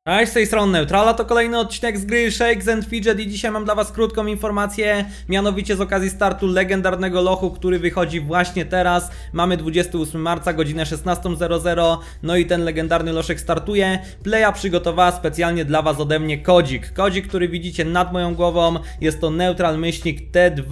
Cześć, z tej strony Neutrala, to kolejny odcinek z gry Shakes and Fidget i dzisiaj mam dla was krótką informację, mianowicie z okazji startu legendarnego lochu, który wychodzi właśnie teraz. Mamy 28 marca, godzinę 16:00, no i ten legendarny loszek startuje. Playa przygotowała specjalnie dla was ode mnie kodzik. Kodzik, który widzicie nad moją głową, jest to Neutral-myślnik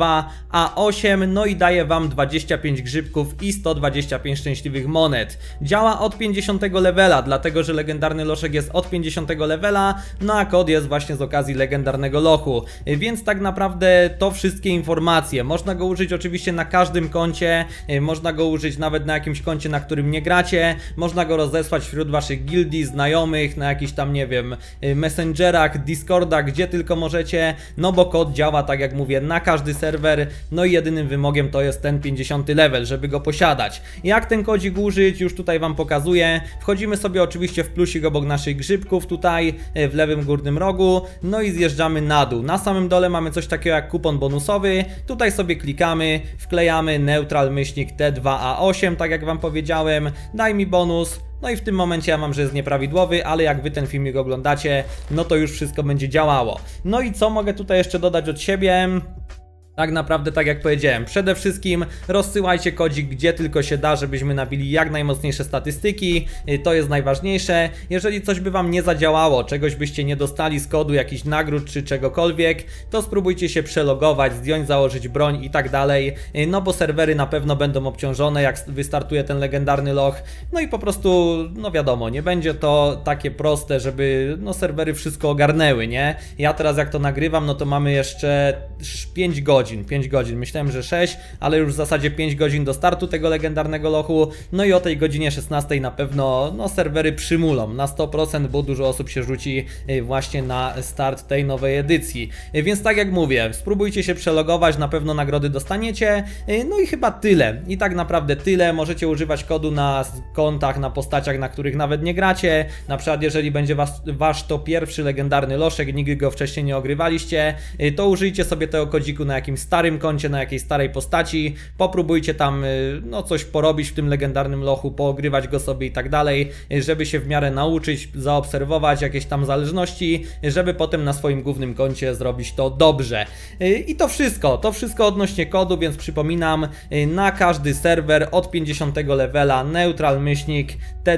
T2A8, no i daje wam 25 grzybków i 125 szczęśliwych monet. Działa od 50 levela, dlatego że legendarny loszek jest od 50 levela, no a kod jest właśnie z okazji legendarnego lochu, więc tak naprawdę to wszystkie informacje. Można go użyć oczywiście na każdym koncie, można go użyć nawet na jakimś koncie, na którym nie gracie, można go rozesłać wśród waszych gildii, znajomych, na jakichś tam, nie wiem, messengerach, discordach, gdzie tylko możecie, no bo kod działa, tak jak mówię, na każdy serwer, no i jedynym wymogiem to jest ten 50 level, żeby go posiadać. Jak ten kodzik użyć, już tutaj wam pokazuję. Wchodzimy sobie oczywiście w plusik obok naszych grzybków, tutaj w lewym górnym rogu, no i zjeżdżamy na dół. Na samym dole mamy coś takiego jak kupon bonusowy, tutaj sobie klikamy, wklejamy Neutral-myślnik T2A8, tak jak wam powiedziałem, daj mi bonus. No i w tym momencie ja mam, że jest nieprawidłowy, ale jak wy ten filmik oglądacie, no to już wszystko będzie działało. No i co mogę tutaj jeszcze dodać od siebie? Tak naprawdę, tak jak powiedziałem, przede wszystkim rozsyłajcie kodzik gdzie tylko się da, żebyśmy nabili jak najmocniejsze statystyki, to jest najważniejsze. Jeżeli coś by wam nie zadziałało, czegoś byście nie dostali z kodu, jakichś nagród czy czegokolwiek, to spróbujcie się przelogować, zdjąć, założyć broń i tak dalej, no bo serwery na pewno będą obciążone, jak wystartuje ten legendarny loch, no i po prostu, no wiadomo, nie będzie to takie proste, żeby no serwery wszystko ogarnęły, nie? Ja teraz jak to nagrywam, no to mamy jeszcze 5 godzin. 5 godzin, myślałem, że 6, ale już w zasadzie 5 godzin do startu tego legendarnego lochu, no i o tej godzinie 16 na pewno no serwery przymulą na 100%, bo dużo osób się rzuci właśnie na start tej nowej edycji, więc tak jak mówię, spróbujcie się przelogować, na pewno nagrody dostaniecie, no i chyba tyle, i tak naprawdę tyle. Możecie używać kodu na kontach, na postaciach, na których nawet nie gracie, na przykład jeżeli będzie wasz to pierwszy legendarny loszek, nigdy go wcześniej nie ogrywaliście, to użyjcie sobie tego kodziku na jakimś starym koncie, na jakiejś starej postaci, popróbujcie tam no coś porobić w tym legendarnym lochu, poogrywać go sobie i tak dalej, żeby się w miarę nauczyć, zaobserwować jakieś tam zależności, żeby potem na swoim głównym koncie zrobić to dobrze. I to wszystko odnośnie kodu, więc przypominam, na każdy serwer od 50 levela Neutral-myślnik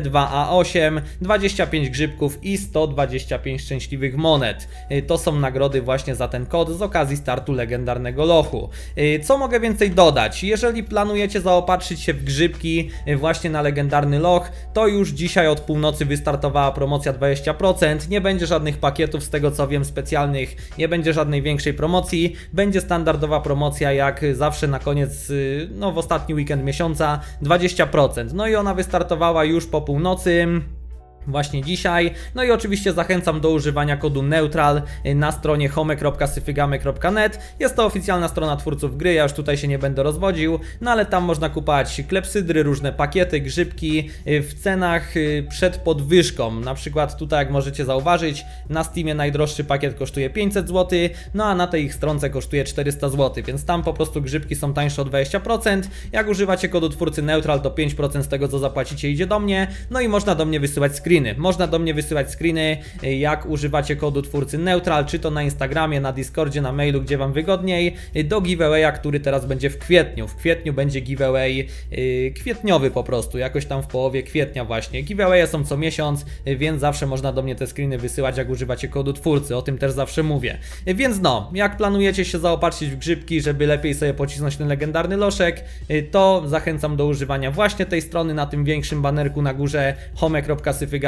T2A8, 25 grzybków i 125 szczęśliwych monet. To są nagrody właśnie za ten kod z okazji startu legendarnego lochu. Co mogę więcej dodać? Jeżeli planujecie zaopatrzyć się w grzybki właśnie na legendarny loch, to już dzisiaj od północy wystartowała promocja 20%. Nie będzie żadnych pakietów, z tego co wiem, specjalnych, nie będzie żadnej większej promocji. Będzie standardowa promocja jak zawsze na koniec, no w ostatni weekend miesiąca, 20%. No i ona wystartowała już po północy. Właśnie dzisiaj. No i oczywiście zachęcam do używania kodu Neutral na stronie home.syfygamy.net. Jest to oficjalna strona twórców gry, ja już tutaj się nie będę rozwodził, no ale tam można kupować klepsydry, różne pakiety, grzybki w cenach przed podwyżką. Na przykład tutaj, jak możecie zauważyć, na Steamie najdroższy pakiet kosztuje 500 zł, no a na tej ich stronce kosztuje 400 zł, więc tam po prostu grzybki są tańsze o 20%. Jak używacie kodu twórcy Neutral, to 5% z tego co zapłacicie idzie do mnie, no i można do mnie wysyłać screeny. Można do mnie wysyłać screeny, jak używacie kodu twórcy Neutral, czy to na Instagramie, na Discordzie, na mailu, gdzie wam wygodniej, do giveawaya, który teraz będzie w kwietniu. W kwietniu będzie giveaway kwietniowy po prostu, jakoś tam w połowie kwietnia właśnie. Giveawaye są co miesiąc, więc zawsze można do mnie te screeny wysyłać, jak używacie kodu twórcy, o tym też zawsze mówię. Więc no, jak planujecie się zaopatrzyć w grzybki, żeby lepiej sobie pocisnąć ten legendarny loszek, to zachęcam do używania właśnie tej strony na tym większym banerku na górze home.syfygamy.net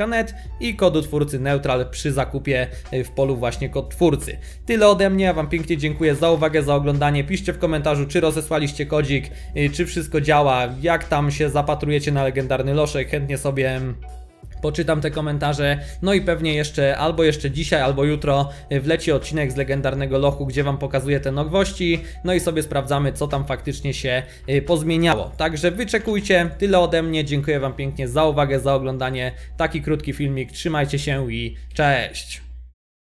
i kodu twórcy Neutral przy zakupie w polu właśnie kod twórcy. Tyle ode mnie, ja wam pięknie dziękuję za uwagę, za oglądanie. Piszcie w komentarzu, czy rozesłaliście kodzik, czy wszystko działa, jak tam się zapatrujecie na legendarny loszek, chętnie sobie poczytam te komentarze, no i pewnie jeszcze albo jeszcze dzisiaj, albo jutro wleci odcinek z legendarnego lochu, gdzie wam pokazuję te nowości, no i sobie sprawdzamy, co tam faktycznie się pozmieniało. Także wyczekujcie, tyle ode mnie, dziękuję wam pięknie za uwagę, za oglądanie, taki krótki filmik, trzymajcie się i cześć!